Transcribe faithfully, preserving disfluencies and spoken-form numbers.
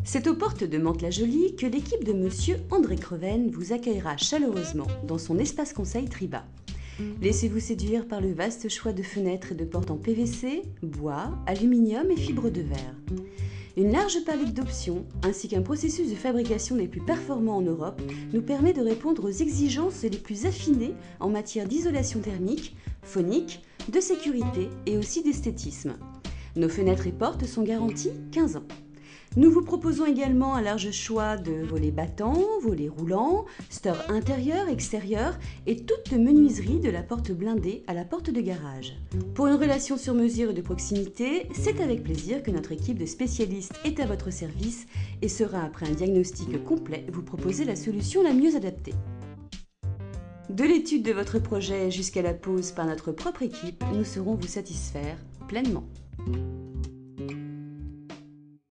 C'est aux portes de Mantes-la-Jolie que l'équipe de Monsieur André Creven vous accueillera chaleureusement dans son espace conseil Triba. Laissez-vous séduire par le vaste choix de fenêtres et de portes en P V C, bois, aluminium et fibres de verre. Une large palette d'options ainsi qu'un processus de fabrication les plus performants en Europe nous permet de répondre aux exigences les plus affinées en matière d'isolation thermique, phonique, de sécurité et aussi d'esthétisme. Nos fenêtres et portes sont garanties quinze ans. Nous vous proposons également un large choix de volets battants, volets roulants, stores intérieurs, extérieurs et toute menuiserie de la porte blindée à la porte de garage. Pour une relation sur mesure et de proximité, c'est avec plaisir que notre équipe de spécialistes est à votre service et sera, après un diagnostic complet, vous proposer la solution la mieux adaptée. De l'étude de votre projet jusqu'à la pose par notre propre équipe, nous saurons vous satisfaire pleinement.